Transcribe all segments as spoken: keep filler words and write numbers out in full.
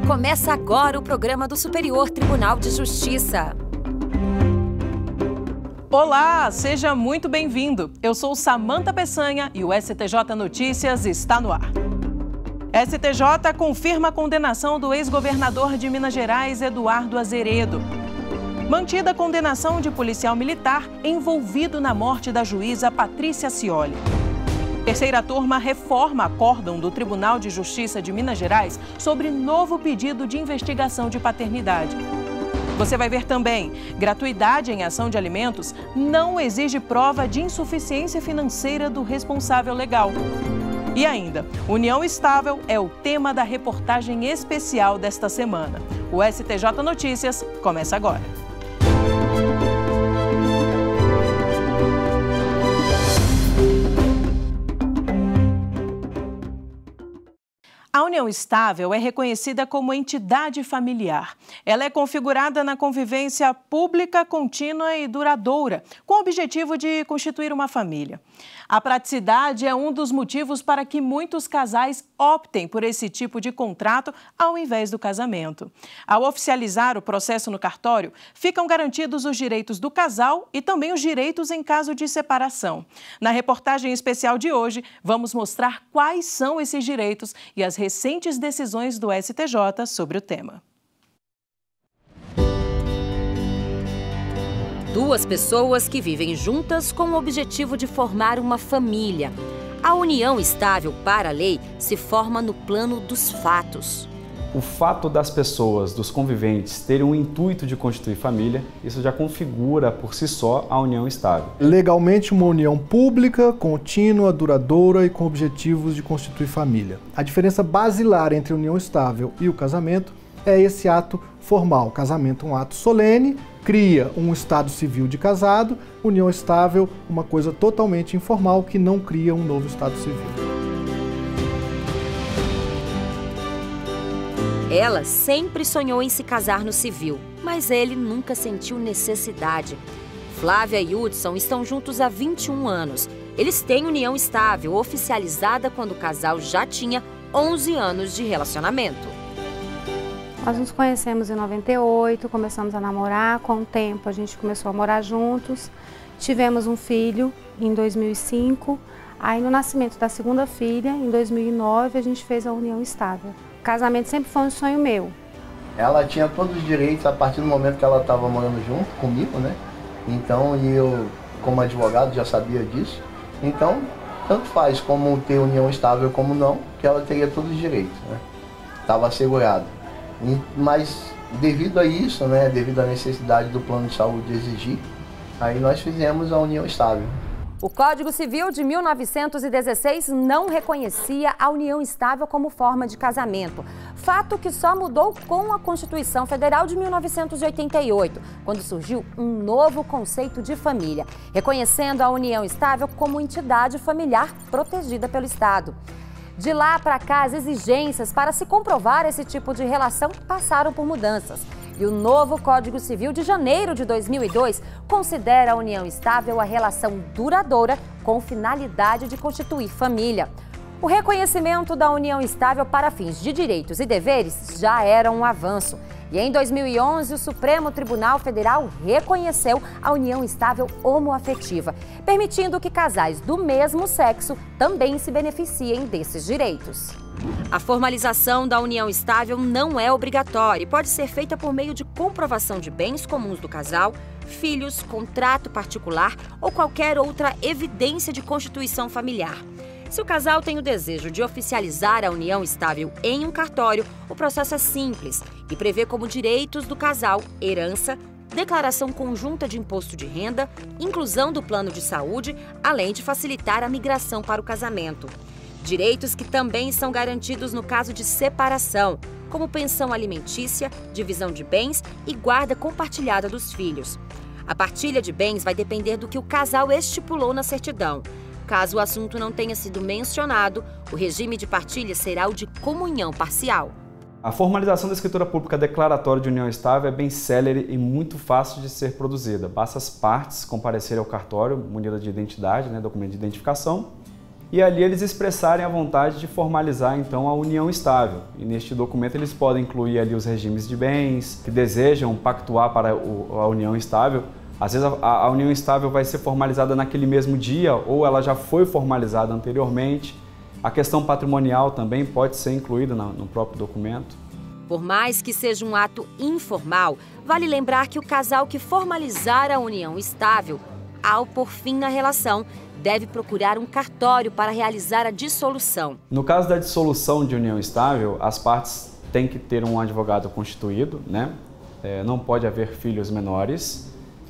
Começa agora o programa do Superior Tribunal de Justiça. Olá, seja muito bem-vindo. Eu sou Samantha Peçanha e o S T J Notícias está no ar. S T J confirma a condenação do ex-governador de Minas Gerais, Eduardo Azeredo. Mantida a condenação de policial militar envolvido na morte da juíza Patrícia Scioli. Terceira turma reforma acórdão do Tribunal de Justiça de Minas Gerais sobre novo pedido de investigação de paternidade. Você vai ver também, gratuidade em ação de alimentos não exige prova de insuficiência financeira do responsável legal. E ainda, união estável é o tema da reportagem especial desta semana. O S T J Notícias começa agora. A união estável é reconhecida como entidade familiar. Ela é configurada na convivência pública, contínua e duradoura, com o objetivo de constituir uma família. A praticidade é um dos motivos para que muitos casais optem por esse tipo de contrato ao invés do casamento. Ao oficializar o processo no cartório, ficam garantidos os direitos do casal e também os direitos em caso de separação. Na reportagem especial de hoje, vamos mostrar quais são esses direitos e as recentes decisões do S T J sobre o tema. Duas pessoas que vivem juntas com o objetivo de formar uma família. A união estável para a lei se forma no plano dos fatos. O fato das pessoas, dos conviventes, terem o intuito de constituir família, isso já configura por si só a união estável. Legalmente, uma união pública, contínua, duradoura e com objetivos de constituir família. A diferença basilar entre a união estável e o casamento é esse ato formal. O casamento é um ato solene, cria um estado civil de casado, união estável, uma coisa totalmente informal que não cria um novo estado civil. Ela sempre sonhou em se casar no civil, mas ele nunca sentiu necessidade. Flávia e Hudson estão juntos há vinte e um anos. Eles têm união estável, oficializada quando o casal já tinha onze anos de relacionamento. Nós nos conhecemos em noventa e oito, começamos a namorar, com o tempo a gente começou a morar juntos. Tivemos um filho em dois mil e cinco, aí no nascimento da segunda filha, em dois mil e nove, a gente fez a união estável. O casamento sempre foi um sonho meu. Ela tinha todos os direitos a partir do momento que ela estava morando junto comigo, né? Então, e eu, como advogado, já sabia disso. Então, tanto faz como ter união estável como não, que ela teria todos os direitos, né? Estava assegurado. E, mas, devido a isso, né? Devido à necessidade do plano de saúde exigir, aí nós fizemos a união estável. O Código Civil de mil novecentos e dezesseis não reconhecia a união estável como forma de casamento, fato que só mudou com a Constituição Federal de mil novecentos e oitenta e oito, quando surgiu um novo conceito de família, reconhecendo a união estável como entidade familiar protegida pelo Estado. De lá para cá, as exigências para se comprovar esse tipo de relação passaram por mudanças. E o novo Código Civil de janeiro de dois mil e dois considera a união estável a relação duradoura com finalidade de constituir família. O reconhecimento da união estável para fins de direitos e deveres já era um avanço. E em dois mil e onze, o Supremo Tribunal Federal reconheceu a união estável homoafetiva, permitindo que casais do mesmo sexo também se beneficiem desses direitos. A formalização da união estável não é obrigatória e pode ser feita por meio de comprovação de bens comuns do casal, filhos, contrato particular ou qualquer outra evidência de constituição familiar. Se o casal tem o desejo de oficializar a união estável em um cartório, o processo é simples e prevê como direitos do casal herança, declaração conjunta de imposto de renda, inclusão do plano de saúde, além de facilitar a migração para o casamento. Direitos que também são garantidos no caso de separação, como pensão alimentícia, divisão de bens e guarda compartilhada dos filhos. A partilha de bens vai depender do que o casal estipulou na certidão. Caso o assunto não tenha sido mencionado, o regime de partilha será o de comunhão parcial. A formalização da escritura pública declaratória de união estável é bem célere e muito fácil de ser produzida. Basta as partes comparecerem ao cartório, munida de identidade, né, documento de identificação, e ali eles expressarem a vontade de formalizar então a união estável. E neste documento eles podem incluir ali os regimes de bens que desejam pactuar para o, a união estável. Às vezes a, a união estável vai ser formalizada naquele mesmo dia ou ela já foi formalizada anteriormente. A questão patrimonial também pode ser incluída no, no próprio documento. Por mais que seja um ato informal, vale lembrar que o casal que formalizar a união estável, ao pôr fim na relação, deve procurar um cartório para realizar a dissolução. No caso da dissolução de união estável, as partes têm que ter um advogado constituído, né? É, não pode haver filhos menores.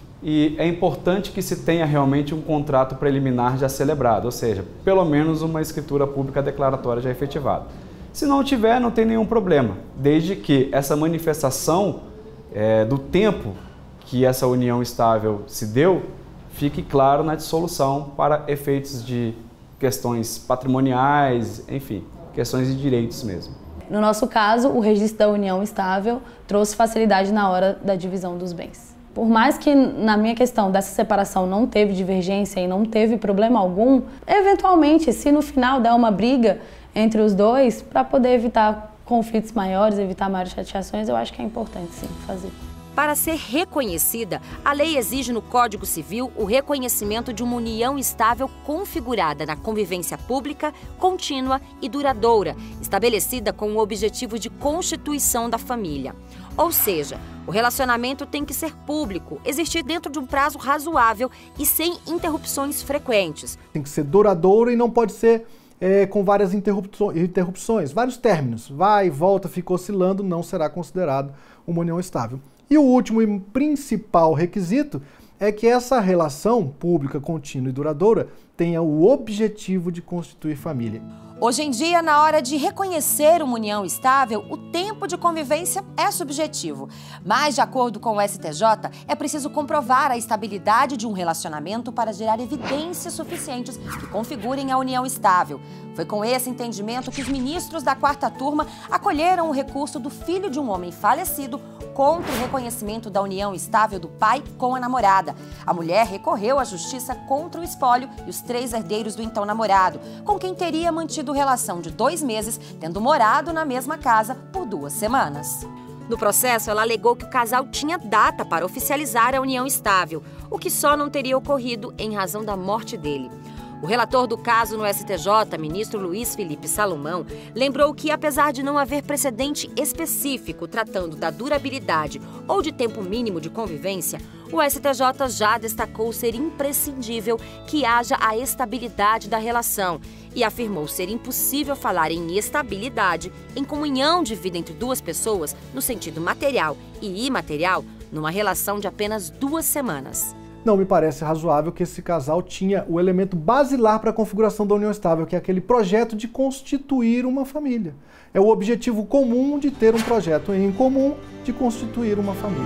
E é importante que se tenha realmente um contrato preliminar já celebrado, ou seja, pelo menos uma escritura pública declaratória já efetivada. Se não tiver, não tem nenhum problema, desde que essa manifestação é, do tempo que essa união estável se deu, fique claro na dissolução para efeitos de questões patrimoniais, enfim, questões de direitos mesmo. No nosso caso, o registro da união estável trouxe facilidade na hora da divisão dos bens. Por mais que na minha questão dessa separação não teve divergência e não teve problema algum, eventualmente, se no final der uma briga entre os dois, para poder evitar conflitos maiores, evitar maiores chateações, eu acho que é importante sim fazer. Para ser reconhecida, a lei exige no Código Civil o reconhecimento de uma união estável configurada na convivência pública, contínua e duradoura, estabelecida com o objetivo de constituição da família. Ou seja, o relacionamento tem que ser público, existir dentro de um prazo razoável e sem interrupções frequentes. Tem que ser duradouro e não pode ser é, com várias interrupções, interrupções, vários términos. Vai e volta, fica oscilando, não será considerado uma união estável. E o último e principal requisito é que essa relação pública, contínua e duradoura tenha o objetivo de constituir família. Hoje em dia, na hora de reconhecer uma união estável, o tempo de convivência é subjetivo. Mas, de acordo com o S T J, é preciso comprovar a estabilidade de um relacionamento para gerar evidências suficientes que configurem a união estável. Foi com esse entendimento que os ministros da quarta turma acolheram o recurso do filho de um homem falecido contra o reconhecimento da união estável do pai com a namorada. A mulher recorreu à justiça contra o espólio e os três herdeiros do então namorado, com quem teria mantido relação de dois meses, tendo morado na mesma casa por duas semanas. No processo, ela alegou que o casal tinha data para oficializar a união estável, o que só não teria ocorrido em razão da morte dele. O relator do caso no S T J, ministro Luiz Felipe Salomão, lembrou que, apesar de não haver precedente específico tratando da durabilidade ou de tempo mínimo de convivência, o S T J já destacou ser imprescindível que haja a estabilidade da relação e afirmou ser impossível falar em estabilidade, em comunhão de vida entre duas pessoas, no sentido material e imaterial, numa relação de apenas duas semanas. Não me parece razoável que esse casal tinha o elemento basilar para a configuração da união estável, que é aquele projeto de constituir uma família. É o objetivo comum de ter um projeto em comum de constituir uma família.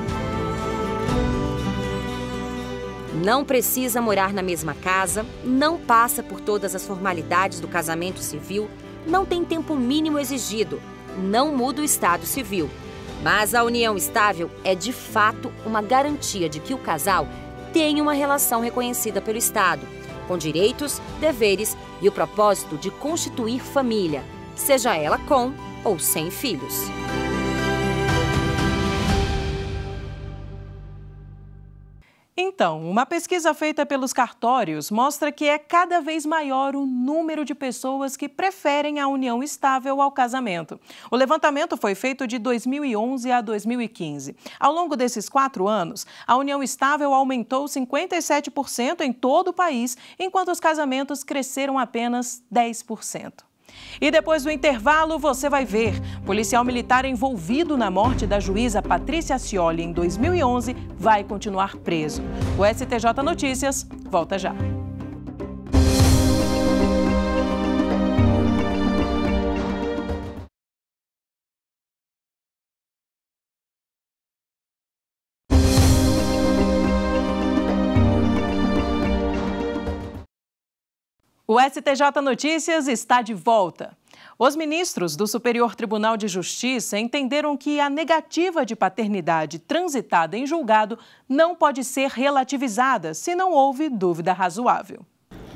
Não precisa morar na mesma casa, não passa por todas as formalidades do casamento civil, não tem tempo mínimo exigido, não muda o estado civil. Mas a união estável é, de fato, uma garantia de que o casal tem uma relação reconhecida pelo Estado, com direitos, deveres e o propósito de constituir família, seja ela com ou sem filhos. Então, uma pesquisa feita pelos cartórios mostra que é cada vez maior o número de pessoas que preferem a união estável ao casamento. O levantamento foi feito de dois mil e onze a dois mil e quinze. Ao longo desses quatro anos, a união estável aumentou cinquenta e sete por cento em todo o país, enquanto os casamentos cresceram apenas dez por cento. E depois do intervalo, você vai ver. Policial militar envolvido na morte da juíza Patrícia Scioli em dois mil e onze vai continuar preso. O S T J Notícias volta já. O S T J Notícias está de volta. Os ministros do Superior Tribunal de Justiça entenderam que a negativa de paternidade transitada em julgado não pode ser relativizada se não houve dúvida razoável.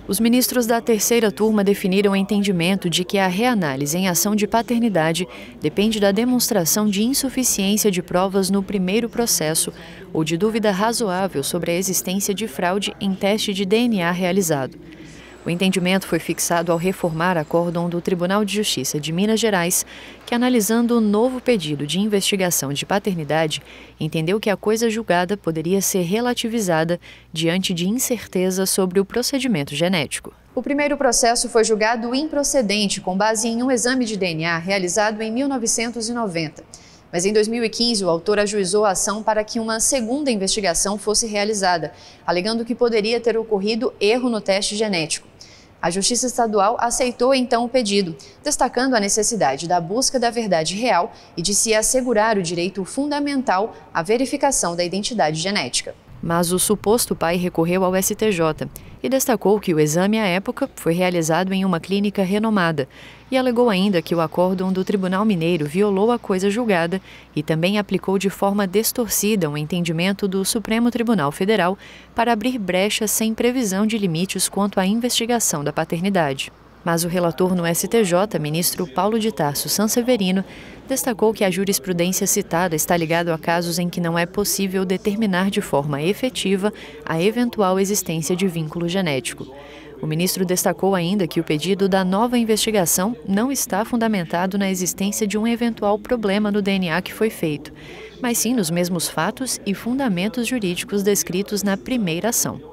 Os ministros da terceira turma definiram o entendimento de que a reanálise em ação de paternidade depende da demonstração de insuficiência de provas no primeiro processo ou de dúvida razoável sobre a existência de fraude em teste de D N A realizado. O entendimento foi fixado ao reformar acórdão do Tribunal de Justiça de Minas Gerais, que, analisando o novo pedido de investigação de paternidade, entendeu que a coisa julgada poderia ser relativizada diante de incerteza sobre o procedimento genético. O primeiro processo foi julgado improcedente com base em um exame de D N A realizado em mil novecentos e noventa. Mas em dois mil e quinze, o autor ajuizou a ação para que uma segunda investigação fosse realizada, alegando que poderia ter ocorrido erro no teste genético. A Justiça Estadual aceitou então o pedido, destacando a necessidade da busca da verdade real e de se assegurar o direito fundamental à verificação da identidade genética. Mas o suposto pai recorreu ao S T J e destacou que o exame à época foi realizado em uma clínica renomada e alegou ainda que o acórdão do Tribunal Mineiro violou a coisa julgada e também aplicou de forma distorcida um entendimento do Supremo Tribunal Federal para abrir brechas sem previsão de limites quanto à investigação da paternidade. Mas o relator no S T J, ministro Paulo de Tarso Sanseverino, destacou que a jurisprudência citada está ligada a casos em que não é possível determinar de forma efetiva a eventual existência de vínculo genético. O ministro destacou ainda que o pedido da nova investigação não está fundamentado na existência de um eventual problema no D N A que foi feito, mas sim nos mesmos fatos e fundamentos jurídicos descritos na primeira ação.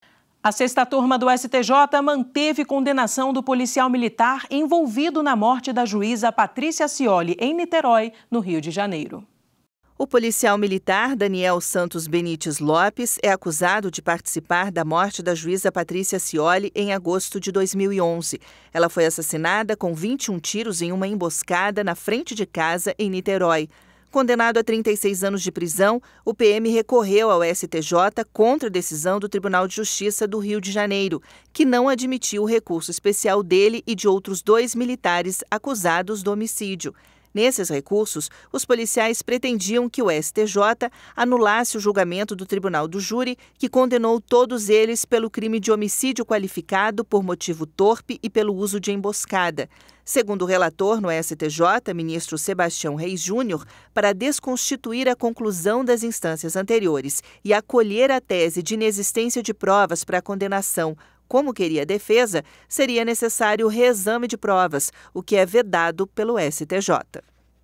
A sexta turma do S T J manteve condenação do policial militar envolvido na morte da juíza Patrícia Scioli, em Niterói, no Rio de Janeiro. O policial militar Daniel Santos Benites Lopes é acusado de participar da morte da juíza Patrícia Scioli em agosto de dois mil e onze. Ela foi assassinada com vinte e um tiros em uma emboscada na frente de casa em Niterói. Condenado a trinta e seis anos de prisão, o P M recorreu ao S T J contra a decisão do Tribunal de Justiça do Rio de Janeiro, que não admitiu o recurso especial dele e de outros dois militares acusados do homicídio. Nesses recursos, os policiais pretendiam que o S T J anulasse o julgamento do Tribunal do Júri, que condenou todos eles pelo crime de homicídio qualificado por motivo torpe e pelo uso de emboscada. Segundo o relator no S T J, ministro Sebastião Reis Júnior, para desconstituir a conclusão das instâncias anteriores e acolher a tese de inexistência de provas para a condenação, como queria a defesa, seria necessário o reexame de provas, o que é vedado pelo S T J.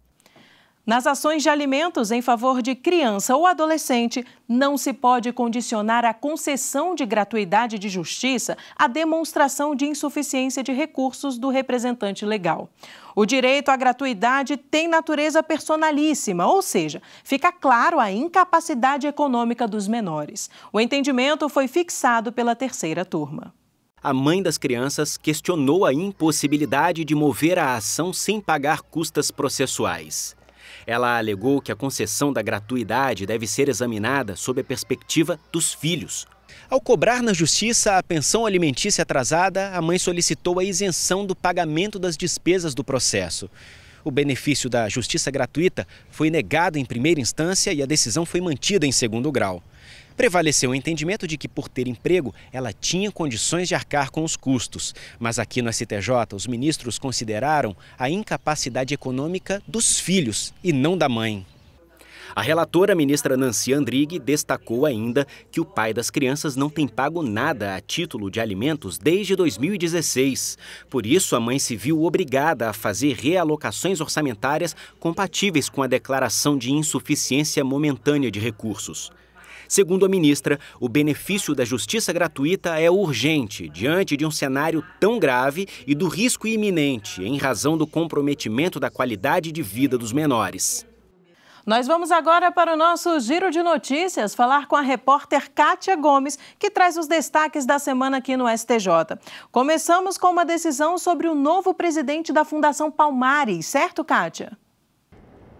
Nas ações de alimentos em favor de criança ou adolescente, não se pode condicionar a concessão de gratuidade de justiça à demonstração de insuficiência de recursos do representante legal. O direito à gratuidade tem natureza personalíssima, ou seja, fica claro a incapacidade econômica dos menores. O entendimento foi fixado pela terceira turma. A mãe das crianças questionou a impossibilidade de mover a ação sem pagar custas processuais. Ela alegou que a concessão da gratuidade deve ser examinada sob a perspectiva dos filhos. Ao cobrar na justiça a pensão alimentícia atrasada, a mãe solicitou a isenção do pagamento das despesas do processo. O benefício da justiça gratuita foi negado em primeira instância e a decisão foi mantida em segundo grau. Prevaleceu o entendimento de que, por ter emprego, ela tinha condições de arcar com os custos. Mas aqui no S T J, os ministros consideraram a incapacidade econômica dos filhos e não da mãe. A relatora, ministra Nancy Andrighi, destacou ainda que o pai das crianças não tem pago nada a título de alimentos desde dois mil e dezesseis. Por isso, a mãe se viu obrigada a fazer realocações orçamentárias compatíveis com a declaração de insuficiência momentânea de recursos. Segundo a ministra, o benefício da justiça gratuita é urgente diante de um cenário tão grave e do risco iminente em razão do comprometimento da qualidade de vida dos menores. Nós vamos agora para o nosso Giro de Notícias, falar com a repórter Kátia Gomes, que traz os destaques da semana aqui no S T J. Começamos com uma decisão sobre o novo presidente da Fundação Palmares, certo, Kátia?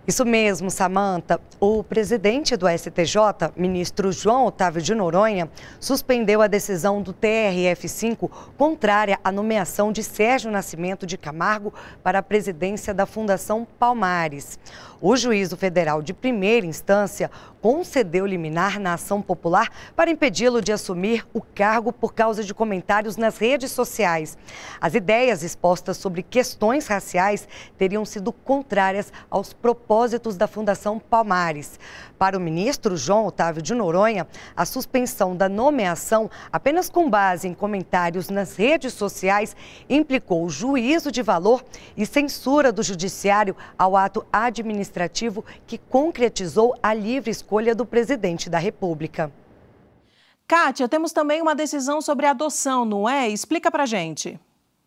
Isso mesmo, Samanta. O presidente do S T J, ministro João Otávio de Noronha, suspendeu a decisão do T R F cinco contrária à nomeação de Sérgio Nascimento de Camargo para a presidência da Fundação Palmares. O juízo federal de primeira instância concedeu liminar na ação popular para impedi-lo de assumir o cargo por causa de comentários nas redes sociais. As ideias expostas sobre questões raciais teriam sido contrárias aos propósitos da Fundação Palmares. Para o ministro João Otávio de Noronha, a suspensão da nomeação apenas com base em comentários nas redes sociais implicou juízo de valor e censura do judiciário ao ato administrativo que concretizou a livre escolha do presidente da República. Kátia, temos também uma decisão sobre adoção, não é? Explica pra gente.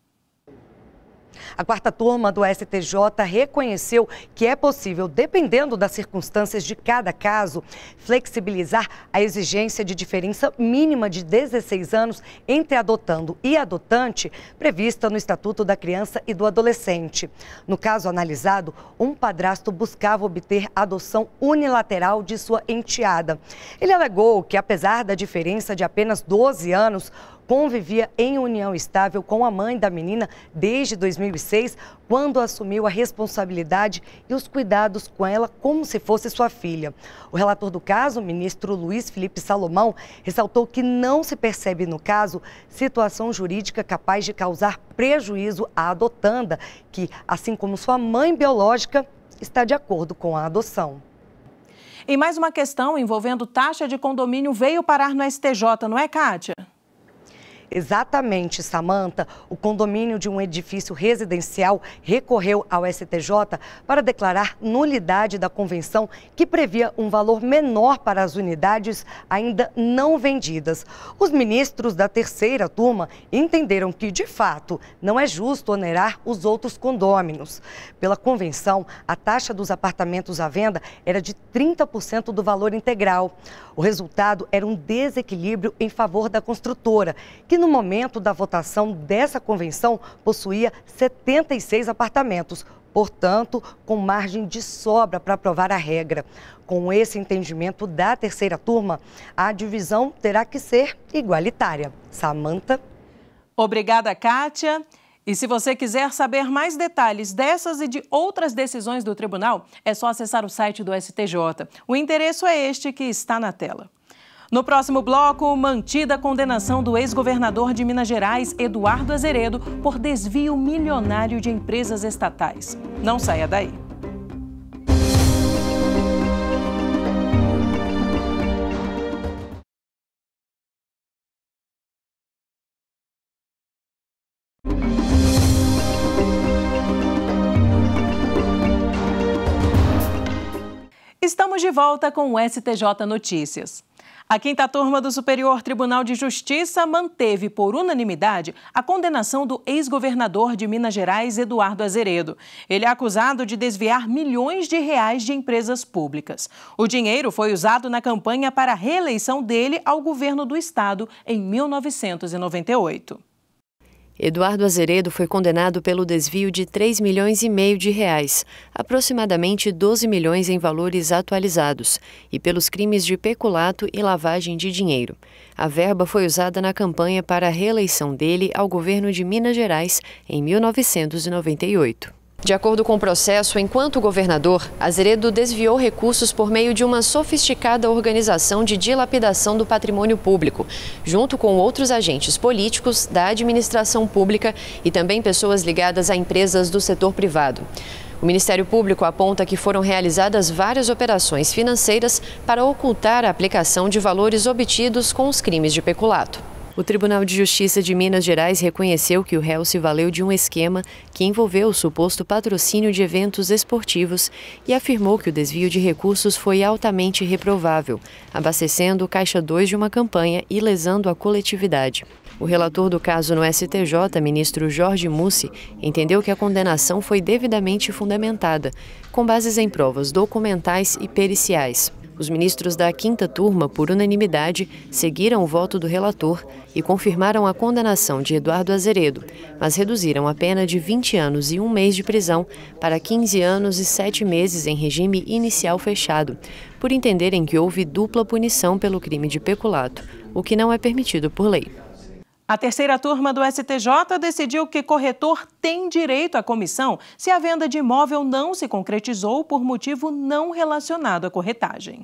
A quarta turma do S T J reconheceu que é possível, dependendo das circunstâncias de cada caso, flexibilizar a exigência de diferença mínima de dezesseis anos entre adotando e adotante, prevista no Estatuto da Criança e do Adolescente. No caso analisado, um padrasto buscava obter adoção unilateral de sua enteada. Ele alegou que, apesar da diferença de apenas doze anos, convivia em união estável com a mãe da menina desde dois mil e seis, quando assumiu a responsabilidade e os cuidados com ela como se fosse sua filha. O relator do caso, o ministro Luiz Felipe Salomão, ressaltou que não se percebe no caso situação jurídica capaz de causar prejuízo à adotanda, que, assim como sua mãe biológica, está de acordo com a adoção. E mais uma questão envolvendo taxa de condomínio veio parar no S T J, não é, Kátia? Exatamente, Samanta. O condomínio de um edifício residencial recorreu ao S T J para declarar nulidade da convenção que previa um valor menor para as unidades ainda não vendidas. Os ministros da terceira turma entenderam que, de fato, não é justo onerar os outros condôminos. Pela convenção, a taxa dos apartamentos à venda era de trinta por cento do valor integral. O resultado era um desequilíbrio em favor da construtora, que no momento da votação dessa convenção possuía setenta e seis apartamentos, portanto, com margem de sobra para aprovar a regra. Com esse entendimento da terceira turma, a divisão terá que ser igualitária. Samanta. Obrigada, Kátia. E se você quiser saber mais detalhes dessas e de outras decisões do tribunal, é só acessar o site do S T J. O endereço é este que está na tela. No próximo bloco, mantida a condenação do ex-governador de Minas Gerais, Eduardo Azeredo, por desvio milionário de empresas estatais. Não saia daí. Estamos de volta com o S T J Notícias. A quinta turma do Superior Tribunal de Justiça manteve, por unanimidade, a condenação do ex-governador de Minas Gerais, Eduardo Azeredo. Ele é acusado de desviar milhões de reais de empresas públicas. O dinheiro foi usado na campanha para a reeleição dele ao governo do estado em mil novecentos e noventa e oito. Eduardo Azeredo foi condenado pelo desvio de três milhões e meio de reais, aproximadamente doze milhões em valores atualizados, e pelos crimes de peculato e lavagem de dinheiro. A verba foi usada na campanha para a reeleição dele ao governo de Minas Gerais em mil novecentos e noventa e oito. De acordo com o processo, enquanto governador, Azeredo desviou recursos por meio de uma sofisticada organização de dilapidação do patrimônio público, junto com outros agentes políticos da administração pública e também pessoas ligadas a empresas do setor privado. O Ministério Público aponta que foram realizadas várias operações financeiras para ocultar a aplicação de valores obtidos com os crimes de peculato. O Tribunal de Justiça de Minas Gerais reconheceu que o réu se valeu de um esquema que envolveu o suposto patrocínio de eventos esportivos e afirmou que o desvio de recursos foi altamente reprovável, abastecendo o Caixa dois de uma campanha e lesando a coletividade. O relator do caso no S T J, ministro Jorge Mussi, entendeu que a condenação foi devidamente fundamentada, com bases em provas documentais e periciais. Os ministros da quinta turma, por unanimidade, seguiram o voto do relator e confirmaram a condenação de Eduardo Azeredo, mas reduziram a pena de vinte anos e um mês de prisão para quinze anos e sete meses em regime inicial fechado, por entenderem que houve dupla punição pelo crime de peculato, o que não é permitido por lei. A terceira turma do S T J decidiu que corretor tem direito à comissão se a venda de imóvel não se concretizou por motivo não relacionado à corretagem.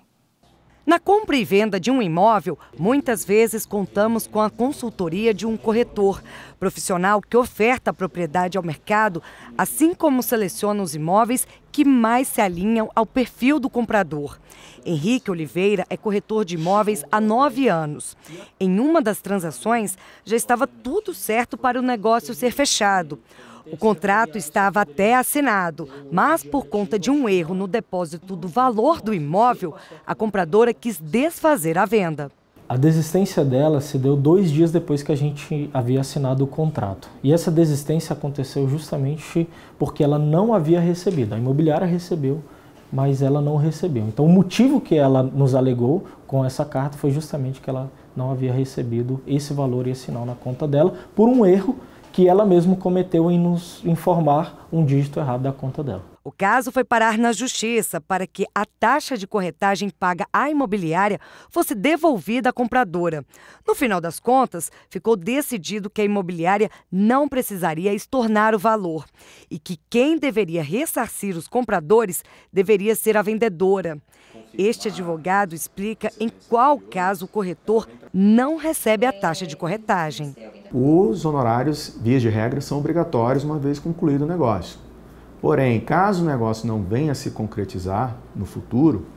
Na compra e venda de um imóvel, muitas vezes contamos com a consultoria de um corretor, profissional que oferta a propriedade ao mercado, assim como seleciona os imóveis que mais se alinham ao perfil do comprador. Henrique Oliveira é corretor de imóveis há nove anos. Em uma das transações, já estava tudo certo para o negócio ser fechado. O contrato estava até assinado, mas por conta de um erro no depósito do valor do imóvel, a compradora quis desfazer a venda. A desistência dela se deu dois dias depois que a gente havia assinado o contrato. E essa desistência aconteceu justamente porque ela não havia recebido. A imobiliária recebeu, mas ela não recebeu. Então o motivo que ela nos alegou com essa carta foi justamente que ela não havia recebido esse valor e esse sinal na conta dela por um erro que ela mesma cometeu em nos informar um dígito errado da conta dela. O caso foi parar na justiça para que a taxa de corretagem paga à imobiliária fosse devolvida à compradora. No final das contas, ficou decidido que a imobiliária não precisaria estornar o valor e que quem deveria ressarcir os compradores deveria ser a vendedora. Este advogado explica em qual caso o corretor não recebe a taxa de corretagem. Os honorários, via de regra, são obrigatórios uma vez concluído o negócio. Porém, caso o negócio não venha a se concretizar no futuro,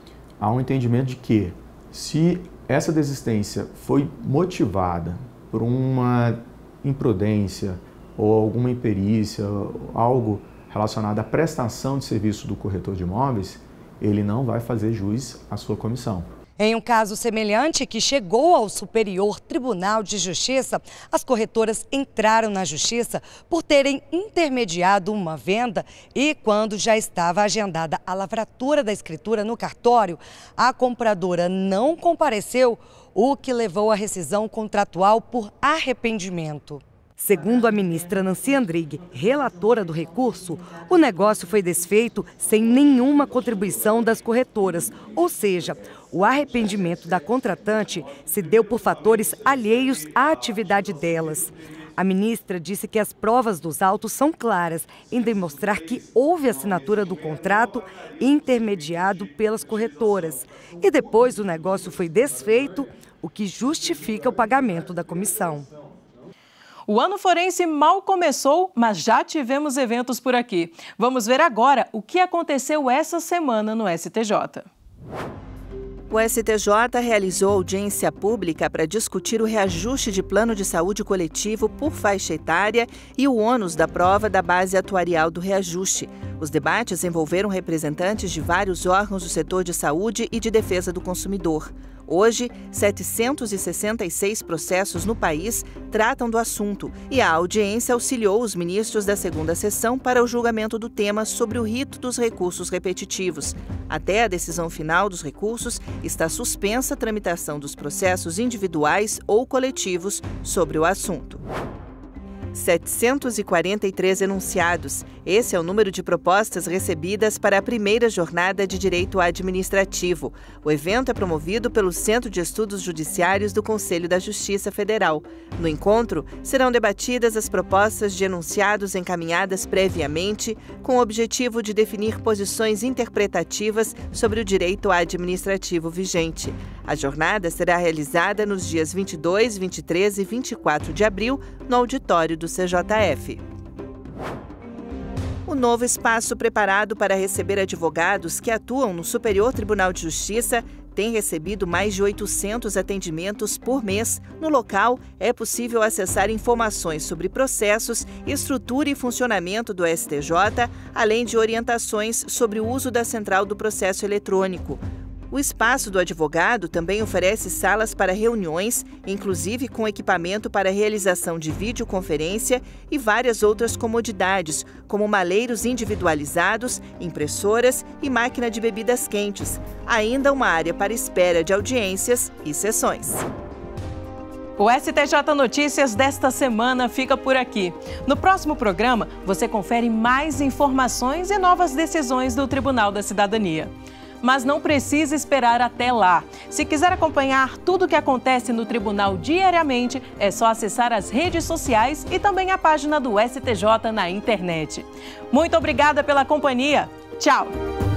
há um entendimento de que, se essa desistência foi motivada por uma imprudência ou alguma imperícia, algo relacionado à prestação de serviço do corretor de imóveis, ele não vai fazer jus à sua comissão. Em um caso semelhante que chegou ao Superior Tribunal de Justiça, as corretoras entraram na Justiça por terem intermediado uma venda e, quando já estava agendada a lavratura da escritura no cartório, a compradora não compareceu, o que levou à rescisão contratual por arrependimento. Segundo a ministra Nancy Andrighi, relatora do recurso, o negócio foi desfeito sem nenhuma contribuição das corretoras, ou seja, o arrependimento da contratante se deu por fatores alheios à atividade delas. A ministra disse que as provas dos autos são claras em demonstrar que houve assinatura do contrato intermediado pelas corretoras. E depois o negócio foi desfeito, o que justifica o pagamento da comissão. O ano forense mal começou, mas já tivemos eventos por aqui. Vamos ver agora o que aconteceu essa semana no S T J. O S T J realizou audiência pública para discutir o reajuste de plano de saúde coletivo por faixa etária e o ônus da prova da base atuarial do reajuste. Os debates envolveram representantes de vários órgãos do setor de saúde e de defesa do consumidor. Hoje, setecentos e sessenta e seis processos no país tratam do assunto e a audiência auxiliou os ministros da segunda sessão para o julgamento do tema sobre o rito dos recursos repetitivos. Até a decisão final dos recursos, está suspensa a tramitação dos processos individuais ou coletivos sobre o assunto. setecentos e quarenta e três enunciados. Esse é o número de propostas recebidas para a primeira jornada de Direito Administrativo. O evento é promovido pelo Centro de Estudos Judiciários do Conselho da Justiça Federal. No encontro, serão debatidas as propostas de enunciados encaminhadas previamente, com o objetivo de definir posições interpretativas sobre o direito administrativo vigente. A jornada será realizada nos dias vinte e dois, vinte e três e vinte e quatro de abril, no auditório do C J F. O novo espaço preparado para receber advogados que atuam no Superior Tribunal de Justiça tem recebido mais de oitocentos atendimentos por mês. No local, é possível acessar informações sobre processos, estrutura e funcionamento do S T J, além de orientações sobre o uso da central do processo eletrônico. O espaço do advogado também oferece salas para reuniões, inclusive com equipamento para realização de videoconferência e várias outras comodidades, como maleiros individualizados, impressoras e máquina de bebidas quentes. Ainda uma área para espera de audiências e sessões. O S T J Notícias desta semana fica por aqui. No próximo programa, você confere mais informações e novas decisões do Tribunal da Cidadania. Mas não precisa esperar até lá. Se quiser acompanhar tudo o que acontece no tribunal diariamente, é só acessar as redes sociais e também a página do S T J na internet. Muito obrigada pela companhia. Tchau!